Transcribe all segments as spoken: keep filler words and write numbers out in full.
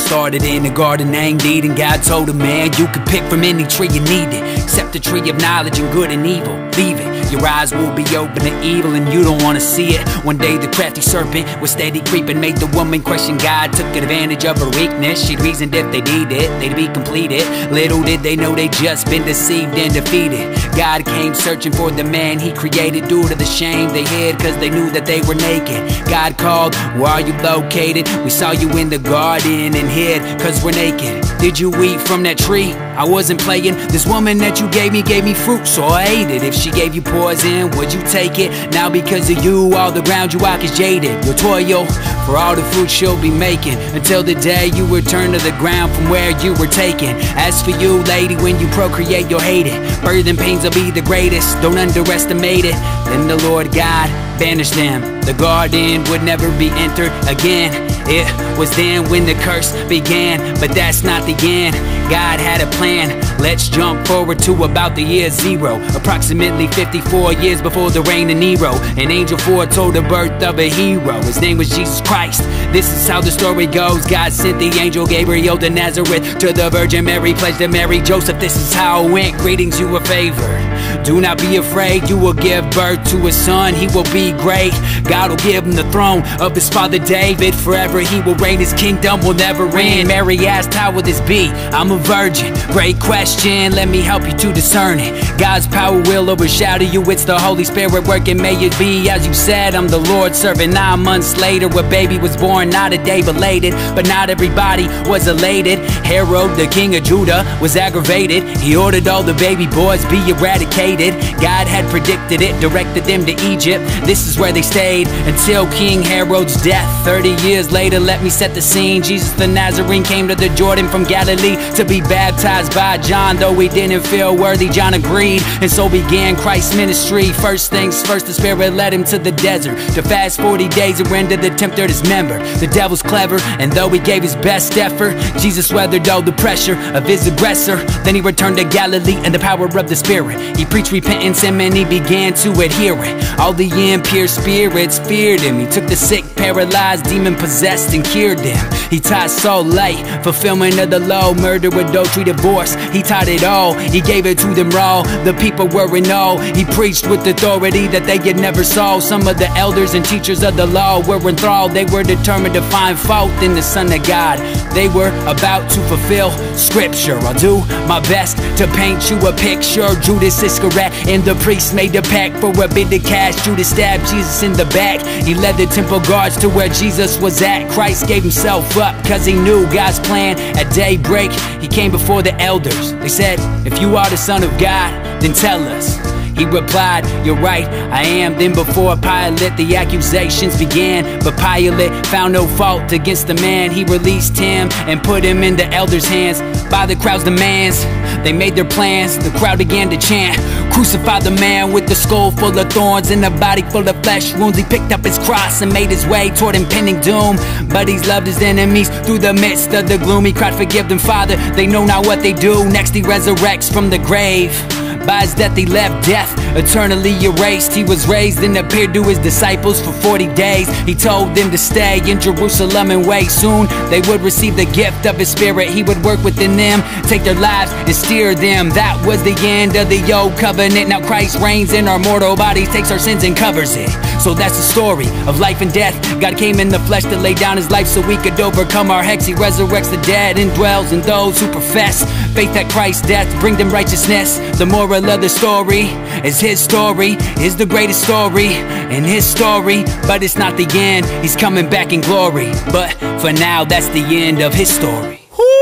started in the garden named Eden. God told him, man, you can pick from any tree you need it, except the tree of knowledge and good and evil. Leave it. Your eyes will be open to evil and you don't want to see it. One day the crafty serpent was steady creeping, made the woman question God, took advantage of her weakness. She reasoned if they need it, they'd be completed. Little did they know they just been deceived and defeated. God came searching for the man he created. Due to the shame they hid cause they knew that they were naked. God called, where are you located? We saw you in the garden and hid cause we're naked. Did you eat from that tree? I wasn't playing. This woman that you gave me gave me fruit, so I ate it. If she gave you poison, would you take it? Now because of you, all the ground you walk is jaded. You'll toil for all the fruit she'll be making, until the day you return to the ground from where you were taken. As for you, lady, when you procreate, you'll hate it. Birth and pains will be the greatest, don't underestimate it. Then the Lord God banished them. The garden would never be entered again. It was then when the curse began, but that's not the end. God had a plan. Let's jump forward to about the year zero, approximately fifty-four years before the reign of Nero. An angel foretold the birth of a hero. His name was Jesus Christ. This is how the story goes. God sent the angel Gabriel to Nazareth, to the Virgin Mary, pledged to marry Joseph. This is how it went. Greetings, you were favored. Do not be afraid, you will give birth to a son. He will be great. God will give him the throne of his father David. Forever he will reign, his kingdom will never end. Mary asked, how will this be? I'm a virgin. Great question, let me help you to discern it. God's power will overshadow you, it's the Holy Spirit working. May it be as you said. I'm the Lord's servant. Nine months later a baby was born, not a day belated, but not everybody was elated. Herod, the king of Judah, was aggravated. He ordered all the baby boys be eradicated. God had predicted it, directed them to Egypt. This is where they stayed until King Herod's death. Thirty years later, let me set the scene. Jesus the Nazarene came to the Jordan from Galilee to be baptized by John. Though he didn't feel worthy, John agreed, and so began Christ's ministry. First things first, the Spirit led him to the desert to fast forty days and render the tempter his member. The devil's clever, and though he gave his best effort, Jesus weathered all the pressure of his aggressor. Then he returned to Galilee in the power of the Spirit. He preached repentance and many began to adhere it. All the impure spirits feared him. He took the sick, paralyzed, demon-possessed and cured them. He taught so late, fulfillment of the law, murder, adultery, divorce. He taught it all, he gave it to them raw. The people were in awe. He preached with authority that they had never saw. Some of the elders and teachers of the law were enthralled. They were determined to find fault in the Son of God. They were about to fulfill scripture. I'll do my best to paint you a picture. Judas Iscariot and the priest made a pact for a bit of cash. Judas stabbed Jesus in the back. He led the temple guards to where Jesus was at. Christ gave himself up cause he knew God's plan. At daybreak he came before the elders. They said, if you are the Son of God, then tell us. He replied, you're right, I am. Then before Pilate the accusations began, but Pilate found no fault against the man. He released him and put him in the elders' hands. By the crowd's demands, they made their plans. The crowd began to chant, crucify the man with the skull full of thorns and a body full of flesh wounds. He picked up his cross and made his way toward impending doom. But he's loved his enemies through the midst of the gloom. He cried, forgive them, Father, they know not what they do. Next he resurrects from the grave. By his death he left death eternally erased. He was raised and appeared to his disciples for forty days. He told them to stay in Jerusalem and wait. Soon they would receive the gift of his Spirit. He would work within them, take their lives and steer them. That was the end of the old covenant. Now Christ reigns in our mortal bodies, takes our sins and covers it. So that's the story of life and death. God came in the flesh to lay down his life so we could overcome our hex. He resurrects the dead and dwells in those who profess faith that Christ's death bring them righteousness. The moral of the story is his story is the greatest story in his story. But it's not the end, he's coming back in glory. But for now that's the end of his story.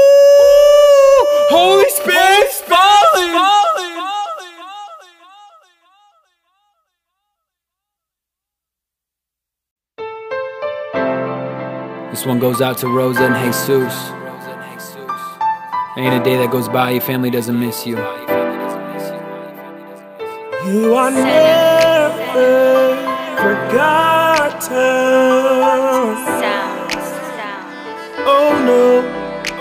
Ooh, Holy Spirit's falling. This one goes out to Rosa and Jesus. Ain't a day that goes by your family doesn't miss you. You are never forgotten. Oh no.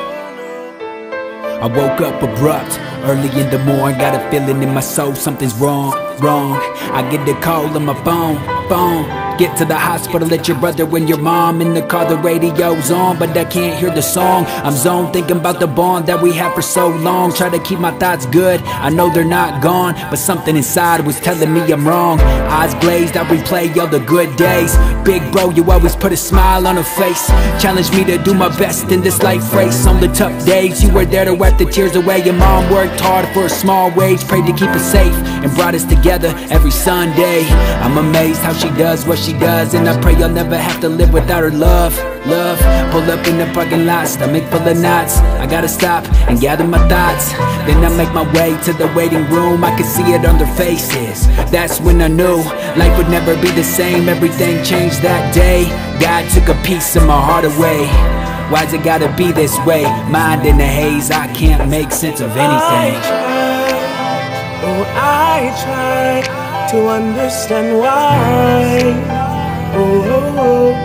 I woke up abrupt, early in the morning. Got a feeling in my soul, something's wrong, wrong. I get the call on my phone. phone. Get to the hospital at your brother and your mom. In the car the radio's on, but I can't hear the song. I'm zoned thinking about the bond that we had for so long. Try to keep my thoughts good, I know they're not gone, but something inside was telling me I'm wrong. Eyes glazed, I replay all the good days. Big bro, you always put a smile on a face. Challenge me to do my best in this life race. On the tough days, you were there to wipe the tears away. Your mom worked hard for a small wage, prayed to keep us safe, and brought us together every Sunday. I'm amazed how she does what she does, and I pray I'll never have to live without her love. Love, pull up in the parking lot, stomach full of knots. I gotta stop and gather my thoughts. Then I make my way to the waiting room. I could see it on their faces. That's when I knew life would never be the same. Everything changed that day. God took a piece of my heart away. Why's it gotta be this way? Mind in the haze, I can't make sense of anything. I try, oh I try to understand why. Oh, oh, oh.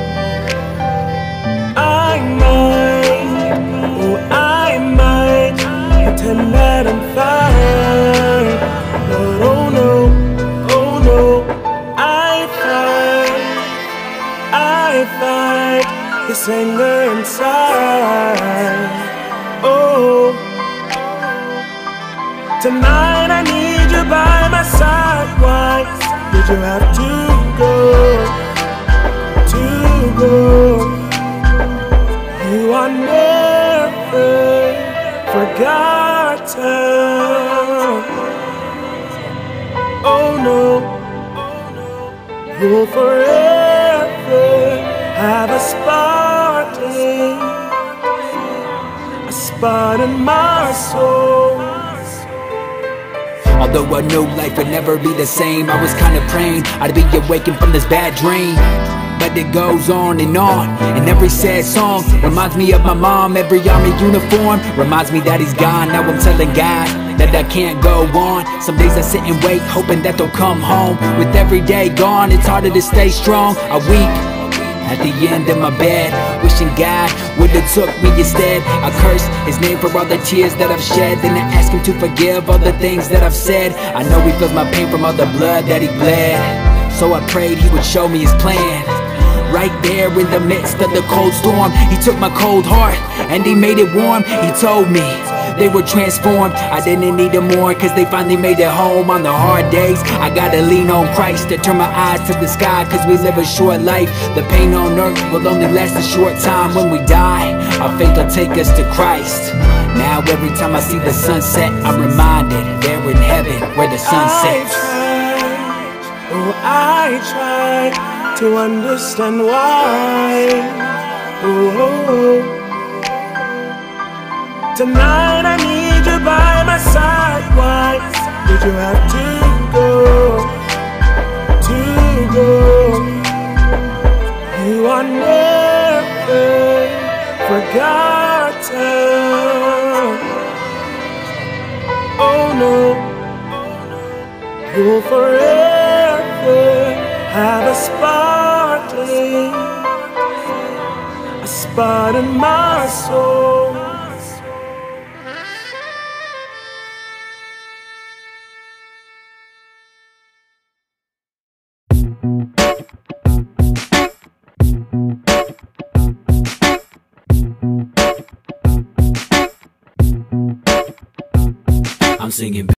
I might, oh I might pretend that I'm fine, but oh no, oh no, I fight, I fight this anger inside. Oh, tonight I need you by my side. Why did you have to go? To go. You are never forgotten. Oh no, you'll forever have a spot in, a spot in my soul. Although I knew life would never be the same, I was kinda praying I'd be awakened from this bad dream. But it goes on and on, and every sad song reminds me of my mom. Every army uniform reminds me that he's gone. Now I'm telling God that I can't go on. Some days I sit and wait, hoping that they'll come home. With every day gone, it's harder to stay strong. I weep at the end of my bed, wishing God would've took me instead. I curse his name for all the tears that I've shed, then I ask him to forgive all the things that I've said. I know he feels my pain from all the blood that he bled, so I prayed he would show me his plan. Right there in the midst of the cold storm, he took my cold heart and he made it warm. He told me they were transformed. I didn't need them more, cause they finally made it home. On the hard days, I gotta lean on Christ to turn my eyes to the sky, cause we live a short life. The pain on earth will only last a short time. When we die, our faith will take us to Christ. Now every time I see the sunset, I'm reminded they're in heaven where the sun sets. I try, oh I try to understand why. Oh, oh, oh. Tonight I need you by my side. Why did you have to go? To go. You are never forgotten. Oh no, you'll forever have a spot in, a spot in my soul. I'm singing.